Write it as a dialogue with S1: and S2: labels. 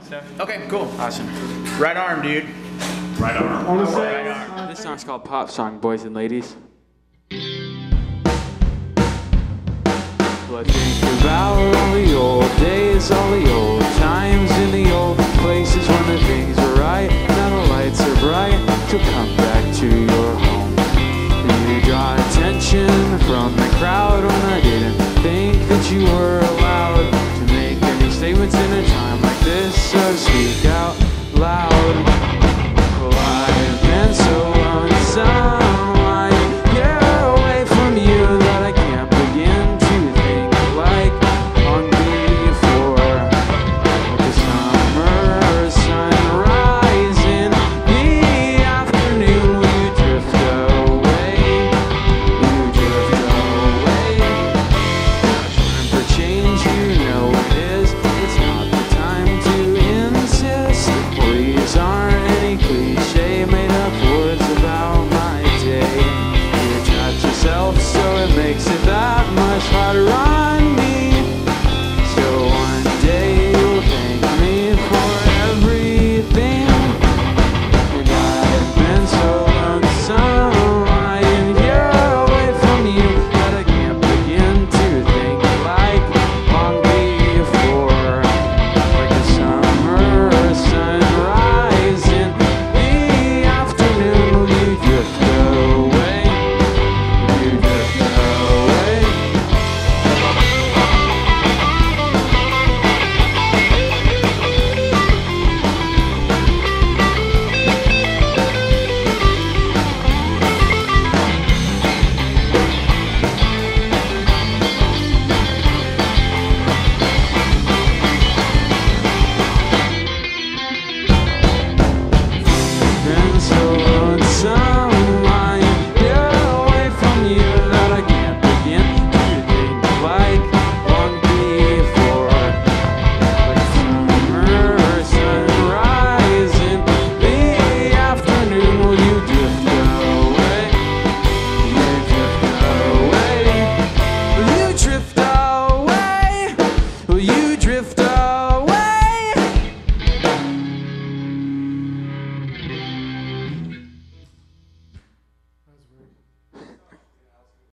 S1: stuff.
S2: Okay, cool. Awesome. Right arm, dude.
S1: Right arm.
S2: Right arm.
S3: This song's called Pop Song, boys and ladies. Well, I think about all the old days, all the old